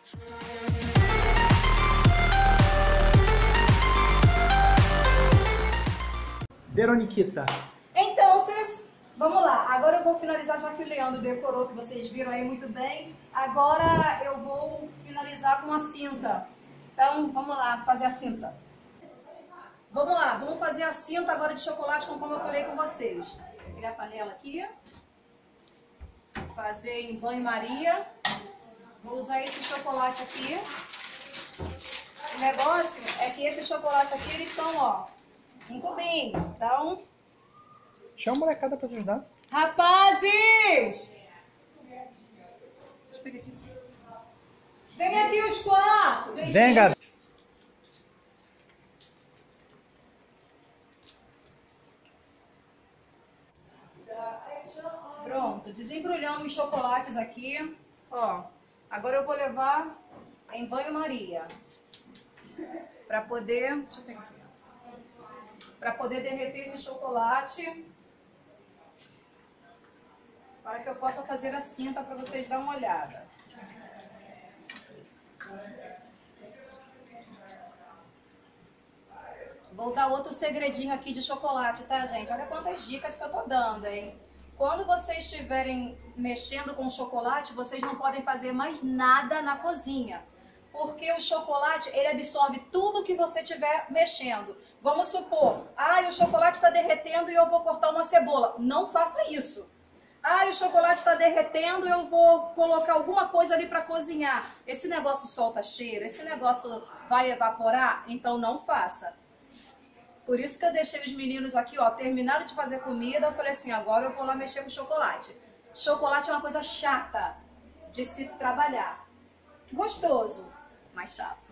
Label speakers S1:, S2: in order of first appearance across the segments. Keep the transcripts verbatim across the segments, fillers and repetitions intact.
S1: Veroniquita.
S2: Então, vocês, vamos lá. Agora eu vou finalizar, já que o Leandro decorou, que vocês viram aí muito bem. Agora eu vou finalizar com a cinta. Então, vamos lá, fazer a cinta. Vamos lá, vamos fazer a cinta agora de chocolate, conforme eu falei com vocês. Vou pegar a panela aqui. Fazer em banho-maria. Vou usar esse chocolate aqui. O negócio é que esse chocolate aqui, eles são, ó, em cubinhos. Então...
S1: Chama a molecada pra te ajudar.
S2: Rapazes! Deixa eu pegar aqui. Vem aqui os quatro.
S1: Vem, Gabi.
S2: Pronto, desembrulhamos os chocolates aqui. Ó, agora eu vou levar em banho-maria. Pra poder... Deixa eu pegar aqui. Pra poder derreter esse chocolate. Para que eu possa fazer a cinta para vocês darem uma olhada. Vou dar outro segredinho aqui de chocolate, tá, gente? Olha quantas dicas que eu tô dando, hein? Quando vocês estiverem mexendo com o chocolate, vocês não podem fazer mais nada na cozinha. Porque o chocolate, ele absorve tudo que você estiver mexendo. Vamos supor, ah, o chocolate está derretendo e eu vou cortar uma cebola. Não faça isso. Ah, o chocolate está derretendo e eu vou colocar alguma coisa ali para cozinhar. Esse negócio solta cheiro, esse negócio vai evaporar, então não faça. Por isso que eu deixei os meninos aqui, ó, terminaram de fazer comida, eu falei assim, agora eu vou lá mexer com chocolate. Chocolate é uma coisa chata de se trabalhar. Gostoso, mas chato.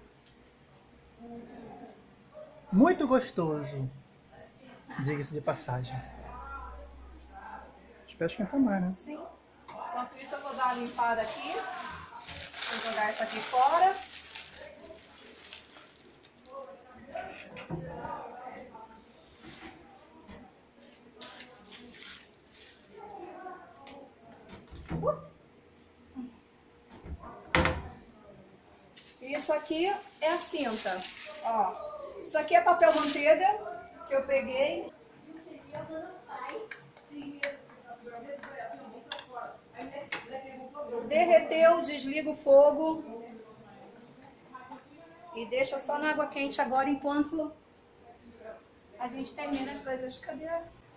S1: Muito gostoso. Diga-se de passagem. Espero esquentar mais, né?
S2: Sim. Enquanto isso eu vou dar uma limpada aqui. Vou jogar isso aqui fora. Isso aqui é a cinta. Ó, isso aqui é papel manteiga que eu peguei. Derreteu, desliga o fogo e deixa só na água quente agora enquanto a gente termina as coisas. Cadê?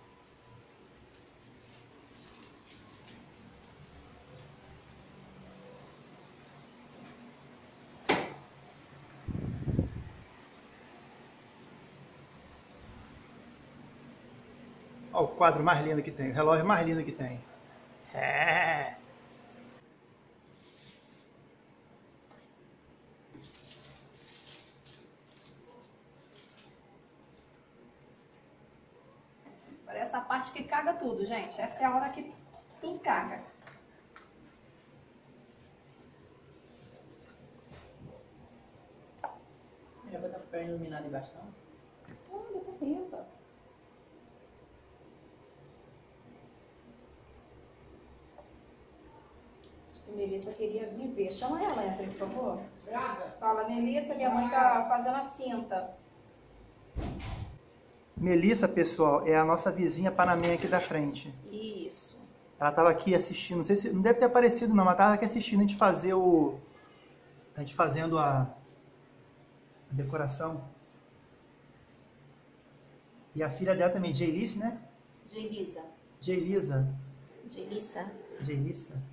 S1: Olha o quadro mais lindo que tem, o relógio mais lindo que tem. É.
S2: Agora essa parte que caga tudo, gente. Essa é a hora que tudo caga.
S3: Já botar o papel iluminado embaixo, não?
S2: Hum, depois limpa. Acho que a Melissa queria vir ver. Chama ela, entra, por favor.
S3: Braga.
S2: Fala, Melissa, minha mãe tá fazendo a cinta.
S1: Melissa, pessoal, é a nossa vizinha panamenha aqui da frente.
S2: Isso.
S1: Ela estava aqui assistindo, não sei se não deve ter aparecido não, mas estava aqui assistindo a gente fazer o a gente fazendo a, a decoração. E a filha dela também, Jailice, né?
S2: Jailisa.
S1: Jailisa.
S2: Jailissa.
S1: Jailissa.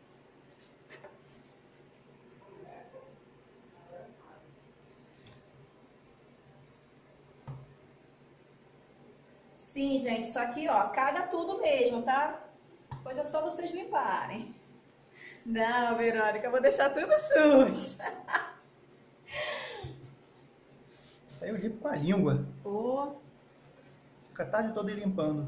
S2: Sim, gente, isso aqui, ó, caga tudo mesmo, tá? Depois é só vocês limparem. Não, Verônica, eu vou deixar tudo sujo.
S1: Isso aí eu limpo com a língua.
S2: Oh.
S1: Fica a tarde toda limpando.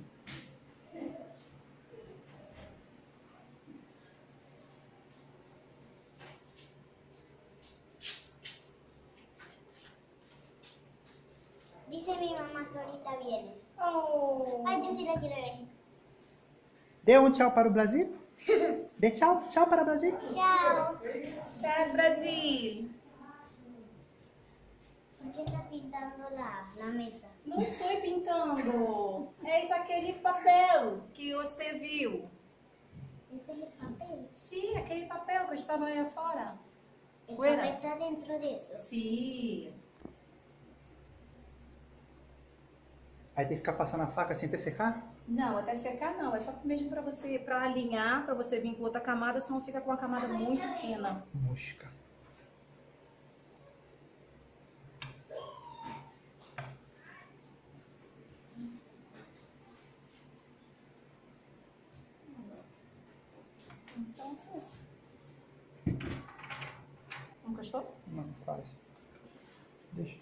S4: Dice mi mamá que ahorita viene.
S2: Oh.
S4: Ay, yo sí la quiero ver.
S1: Dê um tchau para o Brasil. Dê Dê tchau, tchau para o Brasil.
S4: Chao.
S2: Tchau, Brasil.
S4: ¿Por qué está pintando la, la mesa?
S2: Não estou pintando. É aquele papel que você viu.
S4: Ese es el papel.
S2: Sim, aquele papel que estava aí fora.
S4: El
S2: Fuera.
S4: papel está dentro de eso.
S2: Sim.
S1: Aí tem que ficar passando a faca sem até secar?
S2: Não, até secar não. É só mesmo para você, para alinhar, para você vir com outra camada, senão fica com uma camada muito fina.
S1: Mosca.
S2: Então, assim. Não gostou?
S1: Não, quase. Deixa.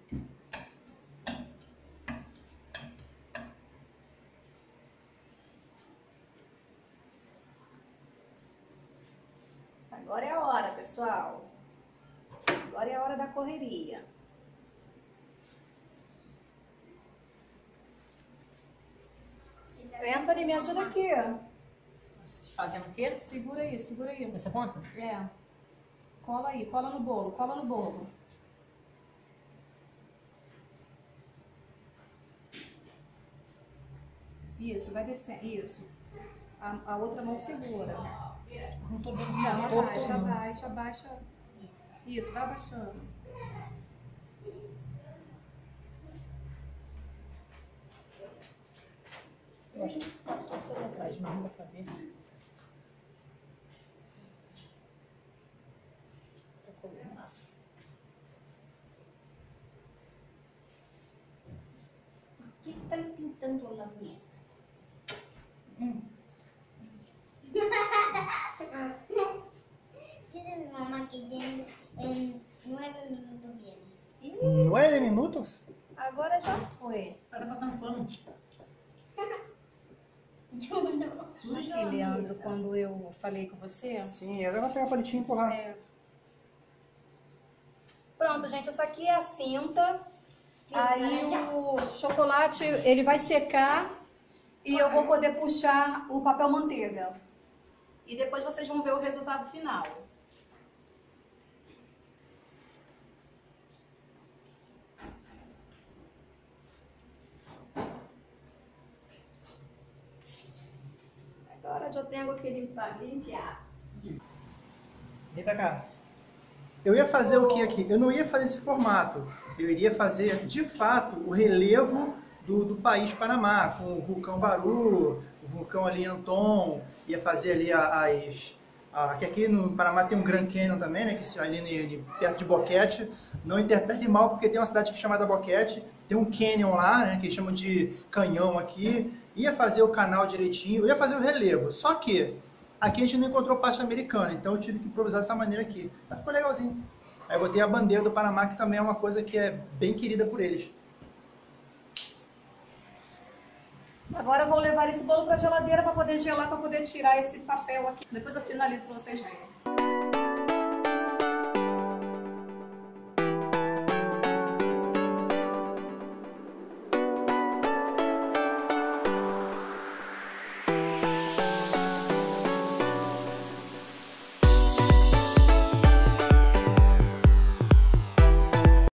S2: Agora é a hora, pessoal. Agora é a hora da correria. Anthony, me ajuda aqui.
S3: Fazendo o quê?
S2: Segura aí, segura aí.
S3: Nessa ponta?
S2: É. Cola aí, cola no bolo, cola no bolo. Isso, vai descendo. Isso. A, a outra mão segura.
S3: Não tô vendo
S2: Não,
S3: torto,
S2: abaixa,
S3: não.
S2: abaixa, abaixa. Isso, vai abaixando.
S3: Eu acho que tá torto ali atrás, mas não dá pra ver. Tô colando lá.
S4: ¿Por qué están pintando la mía? Dice mi mamá que ya en, en nueve minutos viene.
S2: Isso.
S1: Nueve minutos?
S2: Agora já foi.
S3: Ela tá passando pano.
S4: Yo no.
S3: Suja
S2: Aqui,
S3: a
S2: Leandro,
S3: mesa.
S2: quando eu falei com você.
S1: Sim, agora vai pegar o palitinho e empurrar.
S2: É. Pronto, gente, essa aqui é a cinta. Aí o chocolate, ele vai secar e eu vou poder puxar o papel manteiga. E depois vocês vão ver o resultado final. Agora eu tenho que limpar, limpiar.
S1: Vem pra cá. Eu ia fazer o que aqui? Eu não ia fazer esse formato. Eu iria fazer, de fato, o relevo do, do país Panamá, com o vulcão Baru, o vulcão ali Anton, ia fazer ali as... a- que aqui no Panamá tem um Grand Canyon também, né? Que ali ne- perto de Boquete. Não interprete mal, porque tem uma cidade aqui chamada Boquete, tem um canyon lá, né? Que eles chamam de canhão aqui. Ia fazer o canal direitinho, ia fazer o relevo. Só que aqui a gente não encontrou pasta americana, então eu tive que improvisar dessa maneira aqui. Mas ficou legalzinho. Aí eu botei a bandeira do Panamá, que também é uma coisa que é bem querida por eles.
S2: Agora eu vou levar esse bolo para a geladeira para poder gelar, para poder tirar esse papel aqui. Depois eu finalizo para vocês verem.